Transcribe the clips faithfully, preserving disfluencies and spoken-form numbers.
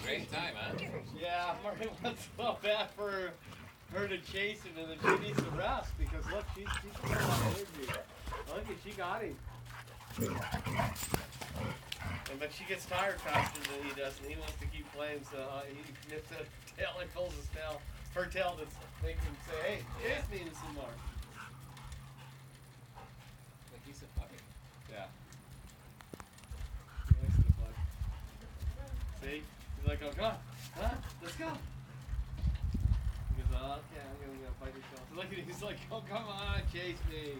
great time, huh? Yeah, Martin wants so bad for her to chase him, and then she needs to rest because look, she's she's got a lot of energy. Look at she got him. And but she gets tired faster than he does, and he wants to keep playing, so uh, he nips at her tail and pulls his tail, her tail to make him say, "Hey, chase me some more." Like he's a puppy. Yeah. He likes to play. See? He's like, "Oh, come on, huh? Let's go." He goes, "Oh, okay, I'm gonna go fight yourself." Look at him, he's like, "Oh, come on, chase me."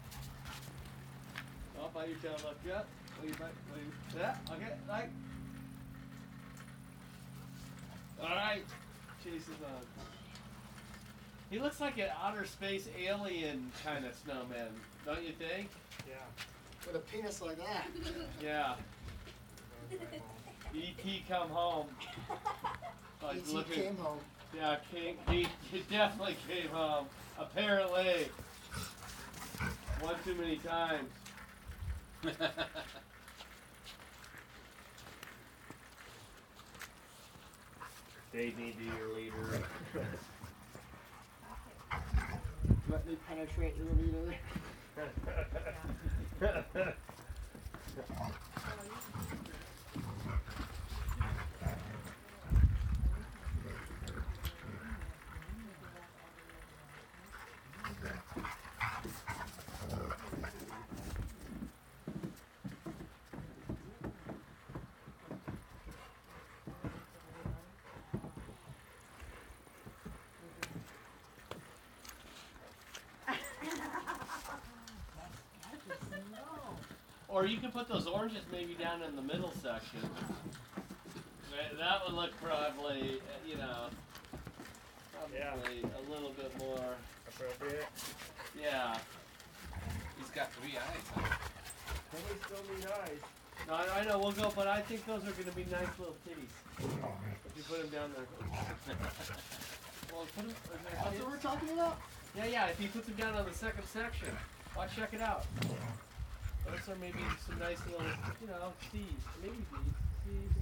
Oh, bite your tail, look, yeah. What you bite? What you? Yeah. Okay. Like. All right. Chases on. He looks like an outer space alien kind of snowman, don't you think? Yeah. With a penis like that. Yeah. E T come home. Like, E T look at- came home. Yeah, came, he, he definitely came home. Apparently. One too many times. They need to be your leader. Let me penetrate your leader. Or you can put those oranges maybe down in the middle section. That- That would look probably, uh, you know, probably Yeah. a little bit more. Appropriate. Yeah. He's got three eyes, huh? Then we still need eyes. No, I, I know we'll go, but I think those are going to be nice little titties. If you put them down there. Well, put them. That's what we're talking about? Yeah, yeah. If he puts them down on the second section, watch, check it out. Those are maybe some nice little, you know, C's, maybe B's, C's,